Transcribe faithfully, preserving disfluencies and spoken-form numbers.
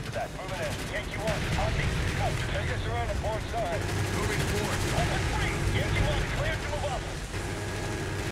Roger that. Moving in. Yankee one, on me. Go. Take us around the port side. Moving